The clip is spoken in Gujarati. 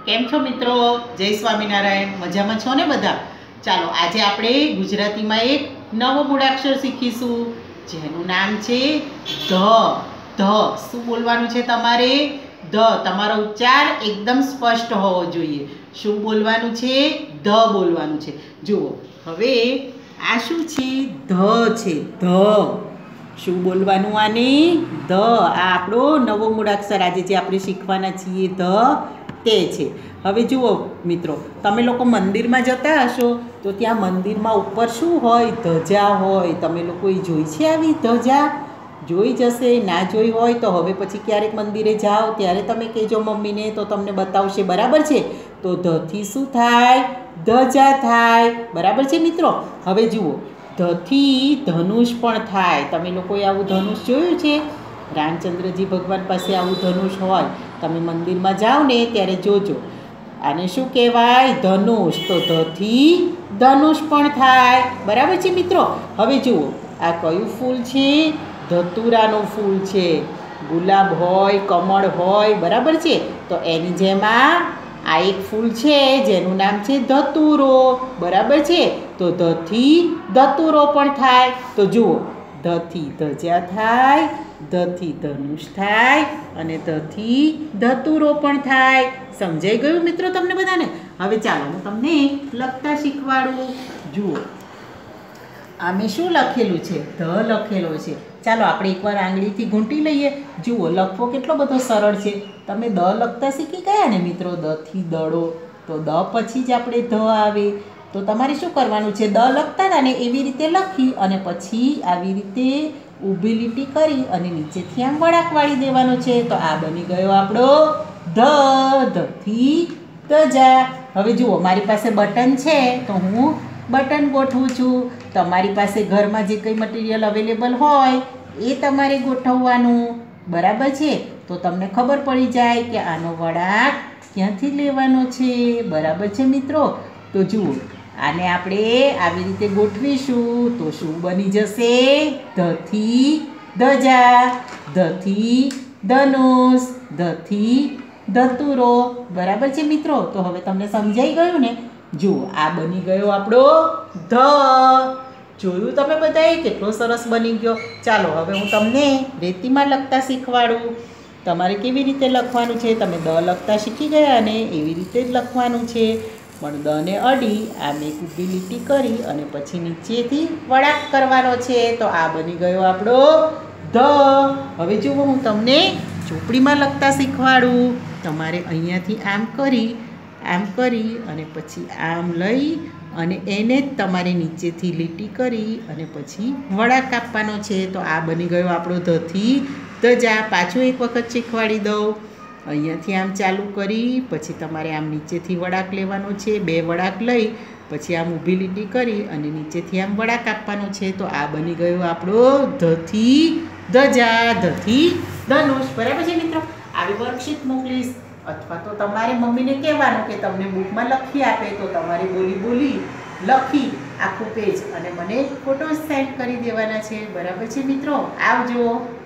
કેમ છો મિત્રો? જય સ્વામિનારાયણ. મજામાં છો ને બધા? ચાલો આજે આપણે ગુજરાતીમાં એક નવો મૂળાક્ષર શીખીશું જેનું નામ છે ધ. ધ શું બોલવાનું છે તમારે? ધ. તમારો ઉચ્ચાર એકદમ સ્પષ્ટ હોવો જોઈએ. શું બોલવાનું છે? ધ બોલવાનું છે. જુઓ હવે આ શું છે? ધ છે. ધ શું બોલવાનું આને? ધ. આ આપણો નવો મૂળાક્ષર આજે જે આપણે શીખવાના છીએ ધ તે છે. હવે જુઓ મિત્રો, તમે લોકો મંદિરમાં જતા હશો તો ત્યાં મંદિરમાં ઉપર શું હોય? ધજા હોય. તમે લોકોએ જોઈ છે આવી ધજા? જોઈ જશે. ના જોઈ હોય તો હવે પછી ક્યારેક મંદિરે જાઓ ત્યારે તમે કહેજો મમ્મીને, તો તમને બતાવશે. બરાબર છે? તો ધથી શું થાય? ધજા થાય. બરાબર છે મિત્રો? હવે જુઓ, ધથી ધનુષ પણ થાય. તમે લોકોએ આવું ધનુષ જોયું છે? રામચંદ્રજી ભગવાન પાસે આવું ધનુષ હોય. તમે મંદિરમાં જાઓ ને ત્યારે જોજો. આને શું કહેવાય? ધનુષ. તો ધથી ધનુષ પણ થાય. બરાબર છે મિત્રો? હવે જુઓ, આ કયું ફૂલ છે? ધતુરાનું ફૂલ છે. ગુલાબ હોય, કમળ હોય, બરાબર છે? તો એની જેમ આ એક ફૂલ છે જેનું નામ છે ધતુરો. બરાબર છે? તો ધથી ધતુરો પણ થાય. તો જુઓ, ધથી ધજા થાય, ધથી ધનુષ થાય અને ધથી ધતુરો પણ થાય. સમજાઈ ગયું મિત્રો તમને બધાને? હવે ચાલો હું તમને લખતા શીખવાડું. જુઓ, આમે શું લખેલું છે? ધ લખેલો છે. ચાલો આપણે એકવાર આંગળીથી ઘૂંટી લઈએ. જુઓ, લખવો કેટલો બધો સરળ છે. તમે દ લખતા શીખી ગયા ને મિત્રો? દથી દડો. તો દ પછી જ આપણે ધ આવે. તો તમારે શું કરવાનું છે? દ લખતા હતા ને એવી રીતે લખી અને પછી આવી રીતે ઊભી લીટી કરી અને નીચેથી આમ વળાંક વાળી દેવાનો છે. તો આ બની ગયો આપણો ધ. ધથી ધજા. હવે જુઓ, મારી પાસે બટન છે તો હું બટન ગોઠવું છું. તમારી પાસે ઘરમાં જે કંઈ મટીરિયલ અવેલેબલ હોય એ તમારે ગોઠવવાનું. બરાબર છે? તો તમને ખબર પડી જાય કે આનો વળાંક ક્યાંથી લેવાનો છે. બરાબર છે મિત્રો? તો જુઓ, આને આપણે આવી રીતે ગોઠવીશું તો શું બની જશે? ધથી ધજા, ધથી ધનુષ, ધથી ધતુરો. બરાબર છે મિત્રો? તો હવે તમને સમજાઈ ગયું ને? જુઓ, આ બની ગયો આપણો ધ. જોયું તમે બધાએ કેટલો સરસ બની ગયો? ચાલો હવે હું તમને રેતીમાં લખતા શીખવાડું. તમારે કેવી રીતે લખવાનું છે? તમે દ લખતા શીખી ગયા ને એવી રીતે જ લખવાનું છે. પણ દને અડી આમ એક ઊભી લીટી કરી અને પછી નીચેથી વળાંક કરવાનો છે. તો આ બની ગયો આપણો ધ. હવે જુઓ, હું તમને ચોપડીમાં લખતા શીખવાડું. તમારે અહીંયાથી આમ કરી અને પછી આમ લઈ અને એને જ તમારે નીચેથી લીટી કરી અને પછી વળાંક આપવાનો છે. તો આ બની ગયો આપણો ધથી ધજા. પાછું એક વખત શીખવાડી દઉં. અહીંયાથી આમ ચાલુ કરી પછી તમારે આમ નીચેથી વળાંક લેવાનો છે. 2 વળાંક લઈ પછી આમ ઊભી લીટી કરી અને નીચેથી આમ વળાંક આપવાનો છે. તો આ બની ગયો આપણો ધથી ધજા, ધથી ધનુષ. બરાબર છે મિત્રો? આવી વર્કશીટ મોકલીશ અથવા તો તમારે મમ્મીને કહેવાનું કે તમને બુકમાં લખી આપે તો તમારે બોલી લખી આખું પેજ અને મને ફોટોસ સેન્ડ કરી દેવાના છે. બરાબર છે મિત્રો? આવજો.